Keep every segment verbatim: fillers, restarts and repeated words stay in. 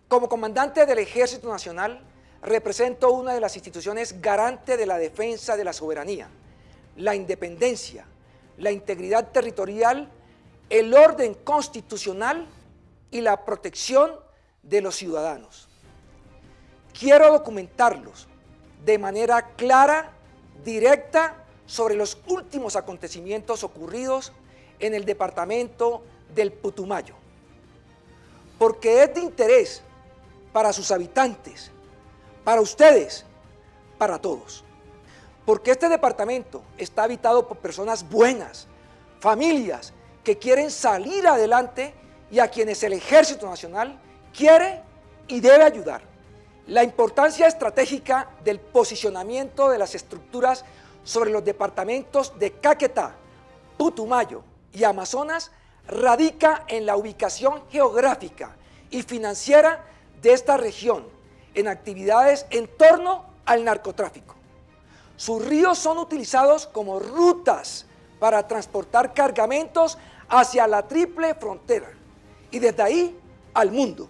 Como comandante del Ejército Nacional, represento una de las instituciones garantes de la defensa de la soberanía, la independencia, la integridad territorial, el orden constitucional y la protección de los ciudadanos. Quiero documentarlos de manera clara, directa, sobre los últimos acontecimientos ocurridos en el departamento del Putumayo, porque es de interés para sus habitantes, para ustedes, para todos. Porque este departamento está habitado por personas buenas, familias que quieren salir adelante y a quienes el Ejército Nacional quiere y debe ayudar. La importancia estratégica del posicionamiento de las estructuras sobre los departamentos de Caquetá, Putumayo y Amazonas radica en la ubicación geográfica y financiera de esta región en actividades en torno al narcotráfico. Sus ríos son utilizados como rutas para transportar cargamentos hacia la triple frontera y desde ahí al mundo.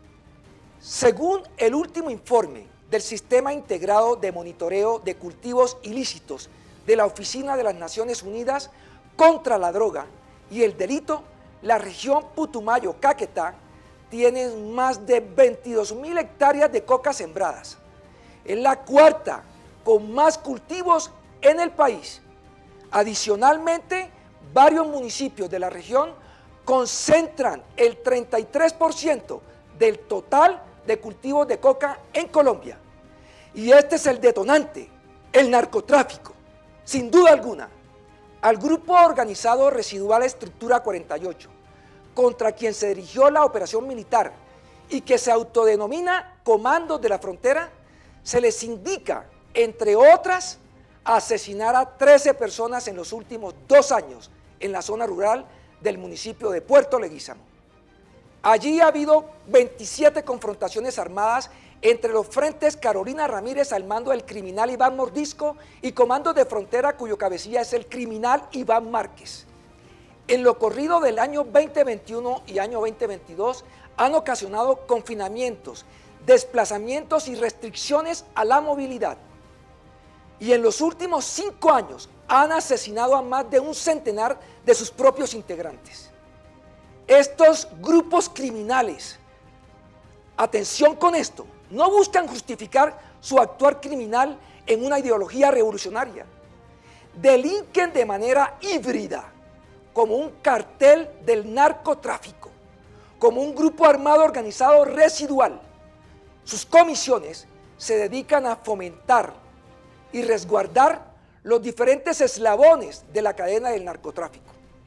Según el último informe del Sistema Integrado de Monitoreo de Cultivos Ilícitos de la Oficina de las Naciones Unidas contra la Droga y el Delito, la región Putumayo-Caquetá tiene más de veintidós mil hectáreas de coca sembradas. Es la cuarta con más cultivos en el país. Adicionalmente, varios municipios de la región concentran el treinta y tres por ciento del total de cultivos de coca en Colombia. Y este es el detonante, el narcotráfico, sin duda alguna. Al grupo organizado residual Estructura cuarenta y ocho, contra quien se dirigió la operación militar y que se autodenomina Comandos de la Frontera, se les indica, entre otras, asesinar a trece personas en los últimos dos años en la zona rural del municipio de Puerto Leguízamo. Allí ha habido veintisiete confrontaciones armadas entre los frentes Carolina Ramírez al mando del criminal Iván Mordisco y Comandos de Frontera cuyo cabecilla es el criminal Iván Márquez. En lo corrido del año veinte veintiuno y año veinte veintidós han ocasionado confinamientos, desplazamientos y restricciones a la movilidad. Y en los últimos cinco años han asesinado a más de un centenar de sus propios integrantes. Estos grupos criminales, atención con esto, no buscan justificar su actuar criminal en una ideología revolucionaria. Delinquen de manera híbrida, como un cartel del narcotráfico, como un grupo armado organizado residual. Sus comisiones se dedican a fomentar y resguardar los diferentes eslabones de la cadena del narcotráfico.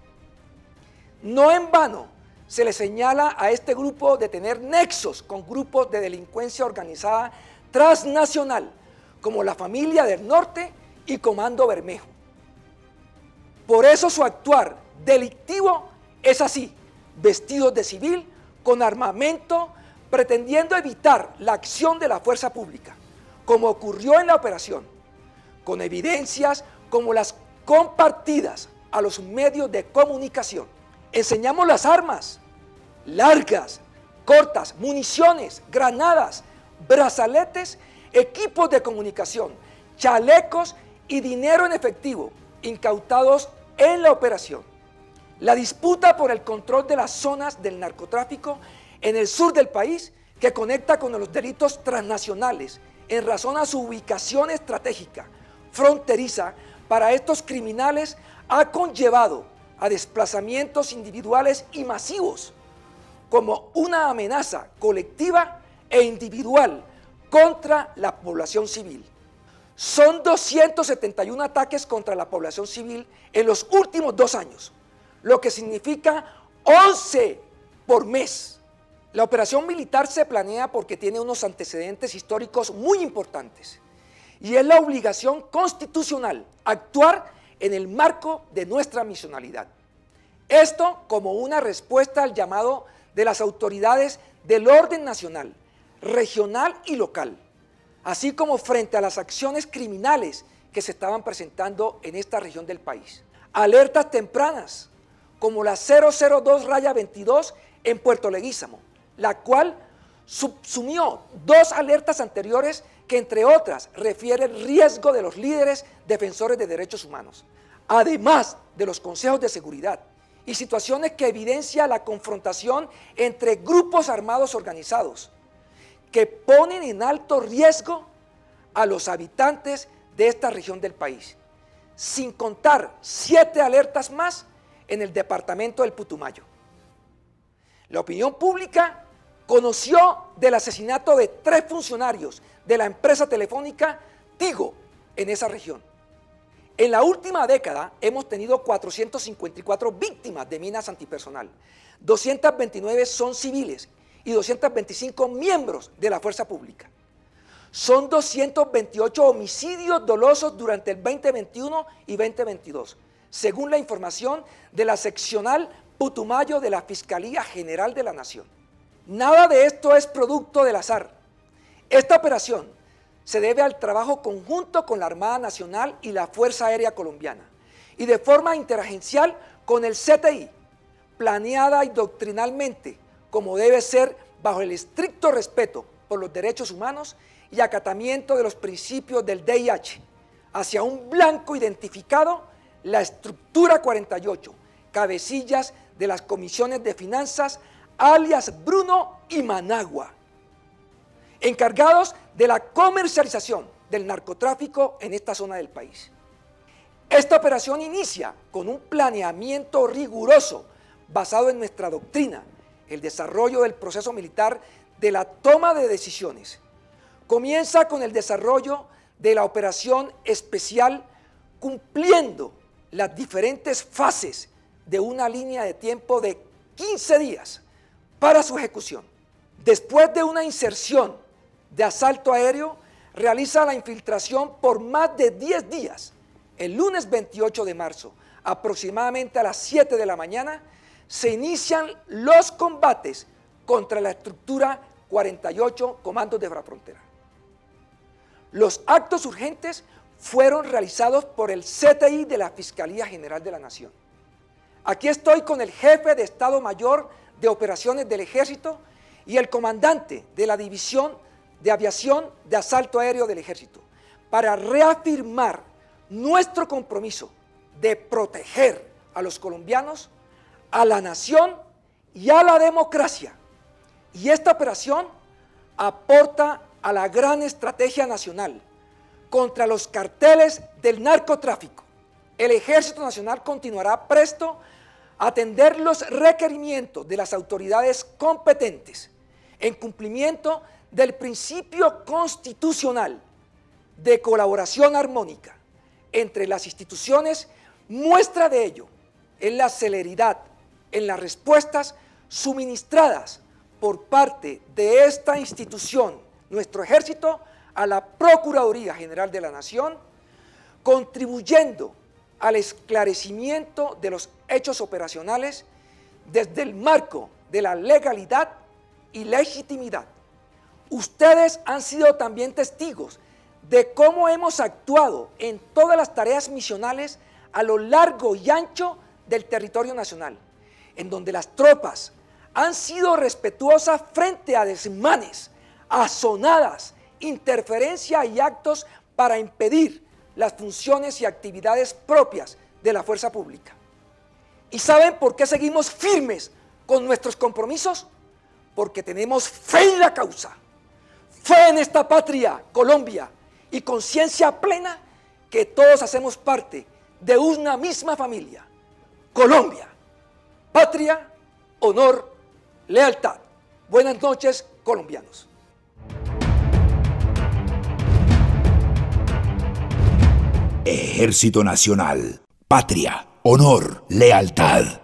No en vano se le señala a este grupo de tener nexos con grupos de delincuencia organizada transnacional, como la Familia del Norte y Comando Bermejo. Por eso su actuar delictivo es así, vestidos de civil, con armamento, pretendiendo evitar la acción de la fuerza pública, como ocurrió en la operación, con evidencias como las compartidas a los medios de comunicación. Enseñamos las armas, largas, cortas, municiones, granadas, brazaletes, equipos de comunicación, chalecos y dinero en efectivo incautados en la operación. La disputa por el control de las zonas del narcotráfico en el sur del país, que conecta con los delitos transnacionales en razón a su ubicación estratégica fronteriza para estos criminales, ha conllevado a desplazamientos individuales y masivos como una amenaza colectiva e individual contra la población civil. Son doscientos setenta y uno ataques contra la población civil en los últimos dos años, lo que significa once por mes. La operación militar se planea porque tiene unos antecedentes históricos muy importantes y es la obligación constitucional actuar en el marco de nuestra misionalidad. Esto como una respuesta al llamado de las autoridades del orden nacional, regional y local, así como frente a las acciones criminales que se estaban presentando en esta región del país. Alertas tempranas, como la cero cero dos veintidós en Puerto Leguízamo, la cual subsumió dos alertas anteriores que, entre otras, refieren el riesgo de los líderes defensores de derechos humanos, además de los consejos de seguridad y situaciones que evidencian la confrontación entre grupos armados organizados que ponen en alto riesgo a los habitantes de esta región del país, sin contar siete alertas más en el departamento del Putumayo. La opinión pública conoció del asesinato de tres funcionarios de la empresa telefónica Tigo en esa región. En la última década hemos tenido cuatrocientas cincuenta y cuatro víctimas de minas antipersonal, doscientas veintinueve son civiles y doscientos veinticinco miembros de la fuerza pública. Son doscientos veintiocho homicidios dolosos durante el veinte veintiuno y veinte veintidós, según la información de la seccional Putumayo de la Fiscalía General de la Nación. Nada de esto es producto del azar. Esta operación se debe al trabajo conjunto con la Armada Nacional y la Fuerza Aérea Colombiana, y de forma interagencial con el C T I, planeada y doctrinalmente, como debe ser bajo el estricto respeto por los derechos humanos y acatamiento de los principios del D I H, hacia un blanco identificado, la estructura cuarenta y ocho, cabecillas de las comisiones de finanzas, alias Bruno y Managua, encargados de la comercialización del narcotráfico en esta zona del país. Esta operación inicia con un planeamiento riguroso basado en nuestra doctrina, el desarrollo del proceso militar de la toma de decisiones. Comienza con el desarrollo de la operación especial, cumpliendo las diferentes fases de una línea de tiempo de quince días para su ejecución. Después de una inserción de asalto aéreo, realiza la infiltración por más de diez días. El lunes veintiocho de marzo, aproximadamente a las siete de la mañana, se inician los combates contra la estructura cuarenta y ocho Comandos de Frontera. Los actos urgentes fueron realizados por el C T I de la Fiscalía General de la Nación. Aquí estoy con el jefe de Estado Mayor de Operaciones del Ejército y el comandante de la División de Aviación de Asalto Aéreo del Ejército, para reafirmar nuestro compromiso de proteger a los colombianos, a la nación y a la democracia. Y esta operación aporta a la gran estrategia nacional contra los carteles del narcotráfico. El Ejército Nacional continuará presto a atender los requerimientos de las autoridades competentes en cumplimiento del principio constitucional de colaboración armónica entre las instituciones. Muestra de ello es la celeridad en las respuestas suministradas por parte de esta institución, nuestro ejército, a la Procuraduría General de la Nación, contribuyendo al esclarecimiento de los hechos operacionales desde el marco de la legalidad y legitimidad. Ustedes han sido también testigos de cómo hemos actuado en todas las tareas misionales a lo largo y ancho del territorio nacional, en donde las tropas han sido respetuosas frente a desmanes, azonadas, interferencia y actos para impedir las funciones y actividades propias de la fuerza pública. ¿Y saben por qué seguimos firmes con nuestros compromisos? Porque tenemos fe en la causa, fe en esta patria, Colombia, y conciencia plena que todos hacemos parte de una misma familia, Colombia, patria, honor, lealtad. Buenas noches, colombianos. Ejército Nacional, patria, honor, lealtad.